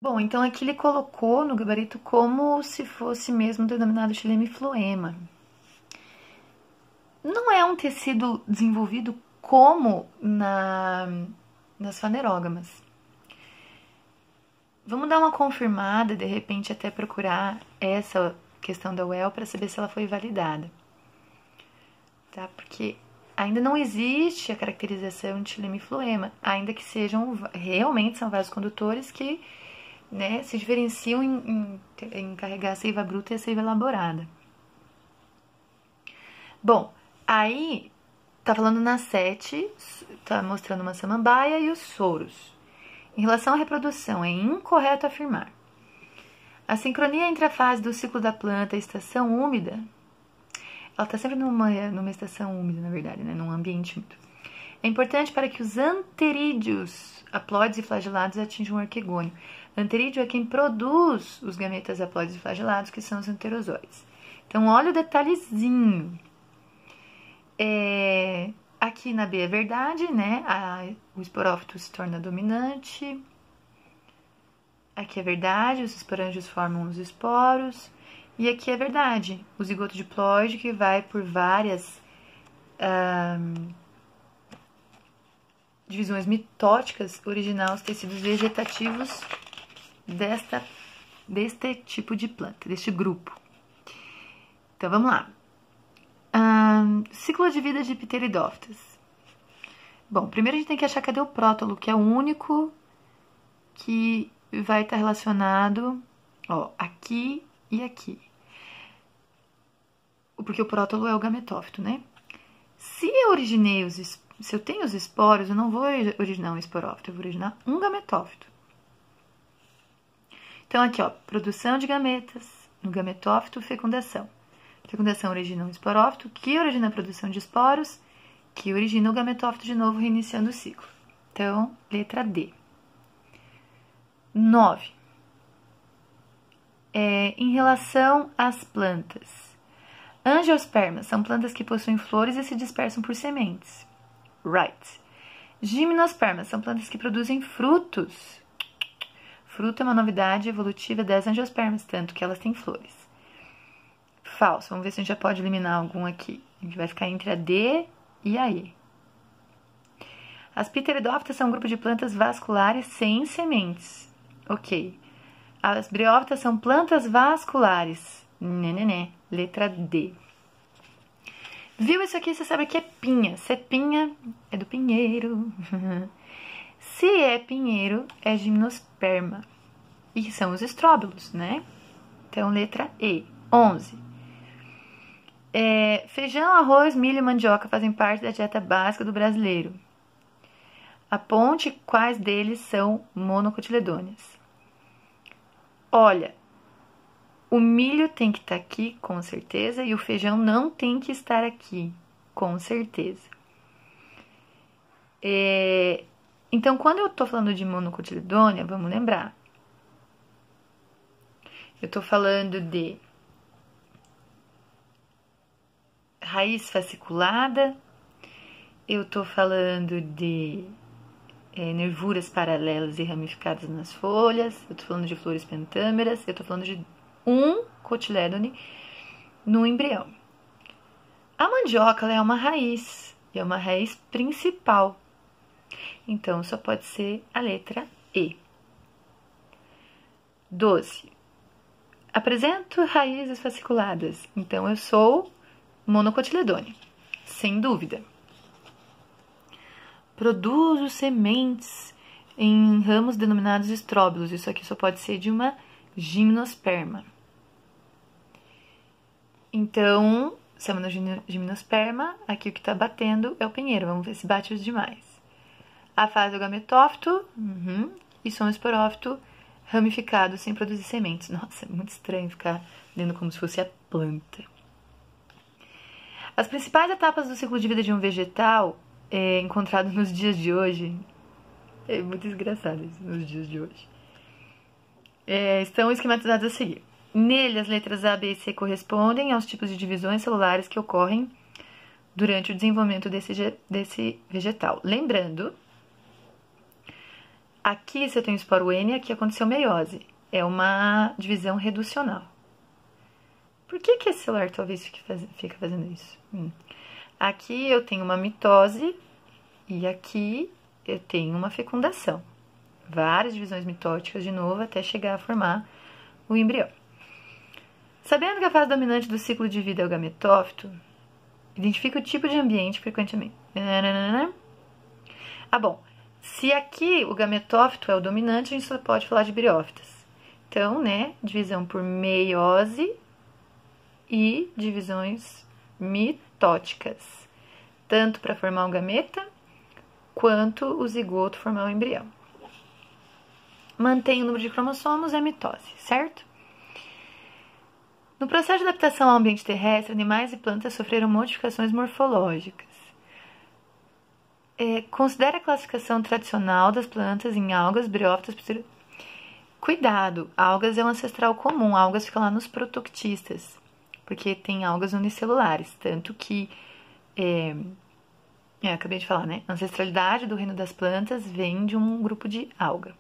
Bom, então aqui ele colocou no gabarito como se fosse mesmo denominado xilema e floema. Não é um tecido desenvolvido como nas fanerógamas. Vamos dar uma confirmada, de repente até procurar essa questão da UEL para saber se ela foi validada. Tá? Porque ainda não existe a caracterização de xilema e floema, ainda que realmente são vasos condutores que, né, se diferenciam em carregar a seiva bruta e a seiva elaborada. Bom, aí tá falando na 7, tá mostrando uma samambaia e os soros. Em relação à reprodução, é incorreto afirmar. A sincronia entre a fase do ciclo da planta e a estação úmida, ela está sempre numa estação úmida, na verdade, né, num ambiente úmido. É importante para que os anterídeos, haploides e flagelados, atinjam o arquegônio. Anterídeo é quem produz os gametas haploides e flagelados, que são os enterozoides. Então, olha o detalhezinho. Aqui na B é verdade, né? O esporófito se torna dominante. Aqui é verdade, os esporângios formam os esporos. E aqui é verdade, o zigoto diploide que vai por várias divisões mitóticas originar os tecidos vegetativos deste tipo de planta, deste grupo. Então, vamos lá. Ciclo de vida de pteridófitas. Bom, primeiro a gente tem que achar cadê o prótolo, que é o único que vai estar relacionado, ó, aqui e aqui. Porque o prótolo é o gametófito, né? Se eu tenho os esporos, eu não vou originar um esporófito, eu vou originar um gametófito. Então, aqui, ó, produção de gametas, no gametófito, fecundação. Fecundação origina um esporófito, que origina a produção de esporos, que origina o gametófito de novo, reiniciando o ciclo. Então, letra D. 9. Em relação às plantas. Angiospermas são plantas que possuem flores e se dispersam por sementes. Right. Gimnospermas são plantas que produzem frutos. Fruto é uma novidade evolutiva das angiospermas, tanto que elas têm flores. Falso. Vamos ver se a gente já pode eliminar algum aqui. A gente vai ficar entre a D e a E. As pteridófitas são um grupo de plantas vasculares sem sementes. Ok. As briófitas são plantas vasculares. Né. Letra D. Viu isso aqui? Você sabe que é pinha. Se é pinha, é do pinheiro. Se é pinheiro, é gimnosperma. E são os estróbilos, né? Então, letra E. 11. Feijão, arroz, milho e mandioca fazem parte da dieta básica do brasileiro. Aponte quais deles são monocotiledôneas. Olha, o milho tem que estar aqui, com certeza, e o feijão não tem que estar aqui, com certeza. Então, quando eu tô falando de monocotiledônea, vamos lembrar. Eu tô falando de raiz fasciculada, eu tô falando de nervuras paralelas e ramificadas nas folhas, eu tô falando de flores pentâmeras, eu tô falando de um cotilédone no embrião. A mandioca, ela é uma raiz, e é uma raiz principal. Então, só pode ser a letra E. 12. Apresento raízes fasciculadas, então eu sou monocotiledônea, sem dúvida. Produzo sementes em ramos denominados estróbilos, isso aqui só pode ser de uma gimnosperma. Então, se é uma gimnosperma, aqui o que está batendo é o pinheiro, vamos ver se bate os demais. A fase é o gametófito, e são esporófito ramificado sem produzir sementes. Nossa, é muito estranho ficar lendo como se fosse a planta. As principais etapas do ciclo de vida de um vegetal encontrado nos dias de hoje, é muito engraçado isso, nos dias de hoje, estão esquematizados a seguir. Nele, as letras A, B e C correspondem aos tipos de divisões celulares que ocorrem durante o desenvolvimento desse vegetal. Lembrando Aqui, se eu tenho esporo N, aqui aconteceu meiose. É uma divisão reducional. Por que esse celular talvez fica fazendo isso? Aqui eu tenho uma mitose e aqui eu tenho uma fecundação. Várias divisões mitóticas de novo até chegar a formar o embrião. Sabendo que a fase dominante do ciclo de vida é o gametófito, identifica o tipo de ambiente frequentemente. Bom, se aqui o gametófito é o dominante, a gente só pode falar de briófitas. Então, né, divisão por meiose e divisões mitóticas, tanto para formar o gameta, quanto o zigoto formar o embrião. Mantém o número de cromossomos, é mitose, certo? No processo de adaptação ao ambiente terrestre, animais e plantas sofreram modificações morfológicas. Considere a classificação tradicional das plantas em algas, briófitas... Cuidado, algas é um ancestral comum, algas fica lá nos protoctistas, porque tem algas unicelulares, tanto que... acabei de falar, né? A ancestralidade do reino das plantas vem de um grupo de alga.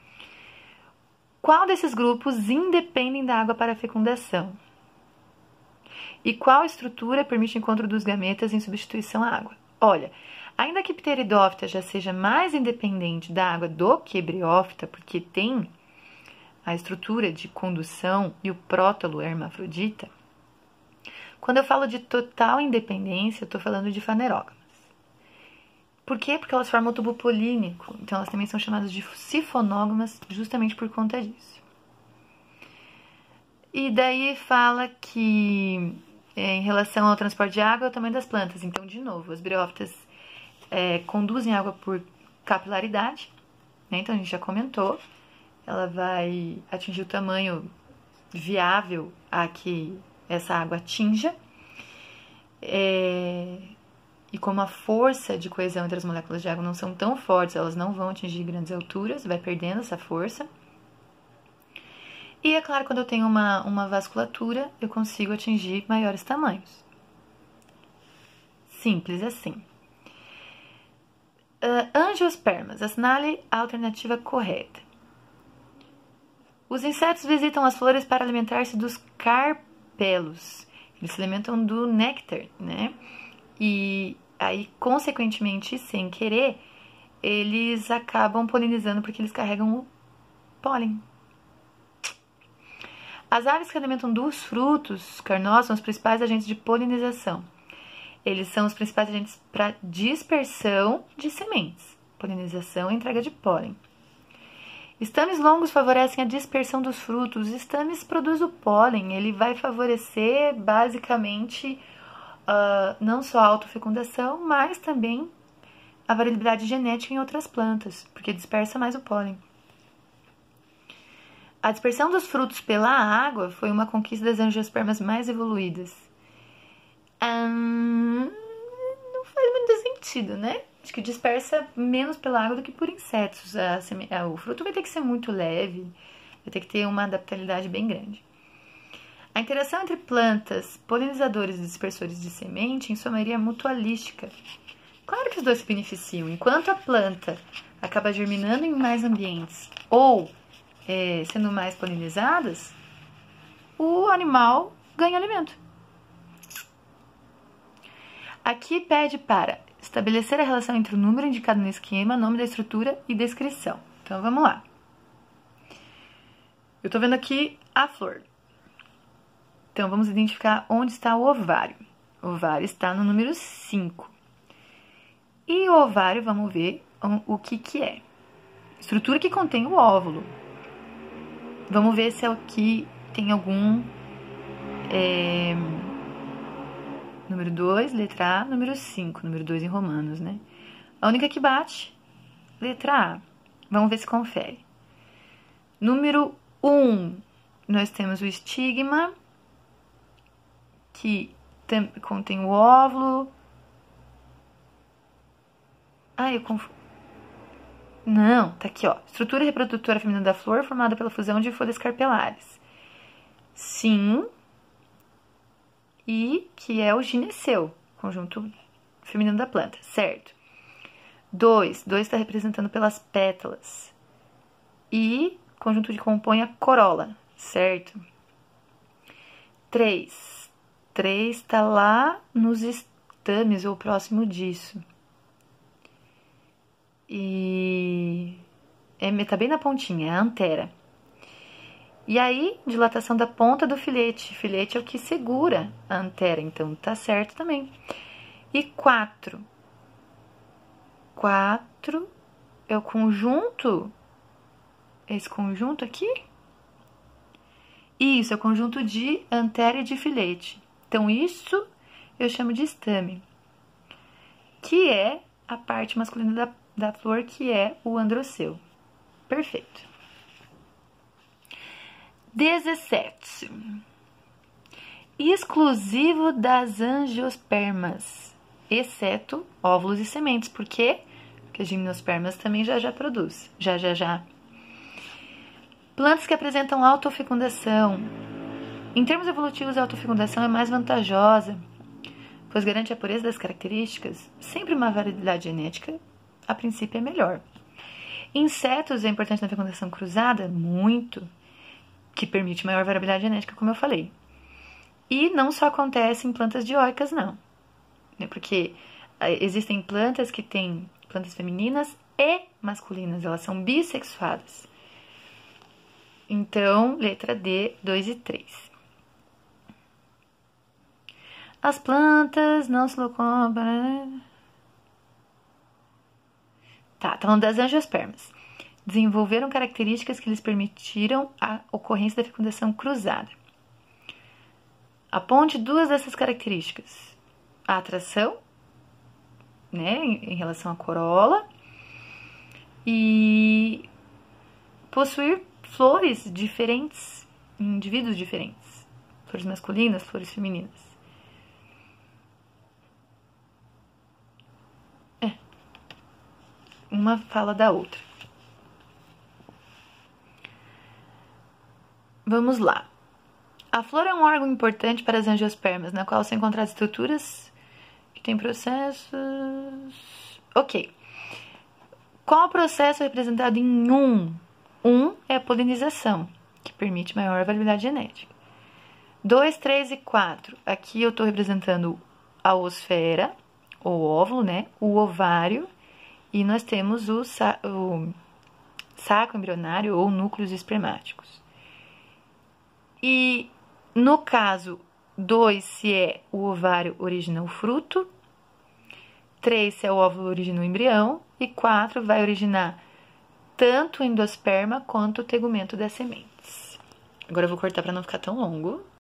Qual desses grupos independem da água para a fecundação? E qual estrutura permite o encontro dos gametas em substituição à água? Olha, ainda que pteridófita já seja mais independente da água do que briófita, porque tem a estrutura de condução e o prótalo é hermafrodita, quando eu falo de total independência, eu estou falando de fanerógamas. Por quê? Porque elas formam o tubo polínico, então elas também são chamadas de sifonógamas justamente por conta disso. E daí fala que em relação ao transporte de água é o tamanho das plantas. Então, de novo, as briófitas conduzem água por capilaridade, né? Então a gente já comentou, ela vai atingir o tamanho viável a que essa água atinja. E como a força de coesão entre as moléculas de água não são tão fortes, elas não vão atingir grandes alturas, vai perdendo essa força. E é claro, quando eu tenho uma vasculatura, eu consigo atingir maiores tamanhos. Simples assim. Angiospermas, assinale a alternativa correta. Os insetos visitam as flores para alimentar-se dos carpelos. Eles se alimentam do néctar, né? E aí, consequentemente, sem querer, eles acabam polinizando porque eles carregam o pólen. As aves que alimentam dos frutos carnosos são os principais agentes de polinização. Eles são os principais agentes para dispersão de sementes, polinização e entrega de pólen. Estames longos favorecem a dispersão dos frutos. Estames produz o pólen, ele vai favorecer basicamente não só a autofecundação, mas também a variabilidade genética em outras plantas, porque dispersa mais o pólen. A dispersão dos frutos pela água foi uma conquista das angiospermas mais evoluídas. Não faz muito sentido, né? Acho que dispersa menos pela água do que por insetos. O fruto vai ter que ser muito leve, vai ter que ter uma adaptabilidade bem grande. A interação entre plantas, polinizadores e dispersores de semente, em sua maioria, é mutualística. Claro que os dois se beneficiam. Enquanto a planta acaba germinando em mais ambientes ou sendo mais polinizadas, o animal ganha alimento. Aqui pede para estabelecer a relação entre o número indicado no esquema, nome da estrutura e descrição. Então, vamos lá. Eu estou vendo aqui a flor. Então, vamos identificar onde está o ovário. O ovário está no número 5. E o ovário, vamos ver o que é. Estrutura que contém o óvulo. Vamos ver se é o que tem algum... número 2, letra A, número 5, número 2 em romanos, né? A única que bate, letra A. Vamos ver se confere. Número 1, nós temos o estigma, que contém o óvulo. Eu confundo. Não, tá aqui, ó. Estrutura reprodutora feminina da flor formada pela fusão de folhas carpelares. Sim. E que é o gineceu, conjunto feminino da planta, certo? 2 está representando pelas pétalas. e conjunto que compõe a corola, certo? 3. 3 está lá nos estames ou próximo disso. E tá bem na pontinha, é a antera. E aí, dilatação da ponta do filete. Filete é o que segura a antera, então tá certo também. E 4. 4 é o conjunto. Esse conjunto aqui? Isso, é o conjunto de antera e de filete. Então, isso eu chamo de estame, que é a parte masculina da flor, que é o androceu. Perfeito. 17. Exclusivo das angiospermas, exceto óvulos e sementes. Por quê? Porque as gimnospermas também já produz. Já. Plantas que apresentam autofecundação. Em termos evolutivos, a autofecundação é mais vantajosa, pois garante a pureza das características. Sempre uma variabilidade genética, a princípio, é melhor. Insetos é importante na fecundação cruzada? Muito. Que permite maior variabilidade genética, como eu falei. E não só acontece em plantas dioicas, não. Porque existem plantas que têm plantas femininas e masculinas, elas são bissexuadas. Então, letra D, 2 e 3. As plantas não se locomam... Tá, falando das angiospermas. Desenvolveram características que lhes permitiram a ocorrência da fecundação cruzada. Aponte duas dessas características. A atração, né, em relação à corola, e possuir flores diferentes, indivíduos diferentes. Flores masculinas, flores femininas. Uma fala da outra. Vamos lá. A flor é um órgão importante para as angiospermas, na qual são encontradas estruturas que têm processos... Ok. Qual o processo representado em 1? 1 é a polinização, que permite maior variabilidade genética. 2, 3 e 4. Aqui eu estou representando a oosfera, ou óvulo, né? O ovário. E nós temos o saco embrionário ou núcleos espermáticos. E no caso 2, se é o ovário origina o fruto, 3 se é o óvulo origina o embrião, e 4 vai originar tanto o endosperma quanto o tegumento das sementes. Agora eu vou cortar para não ficar tão longo.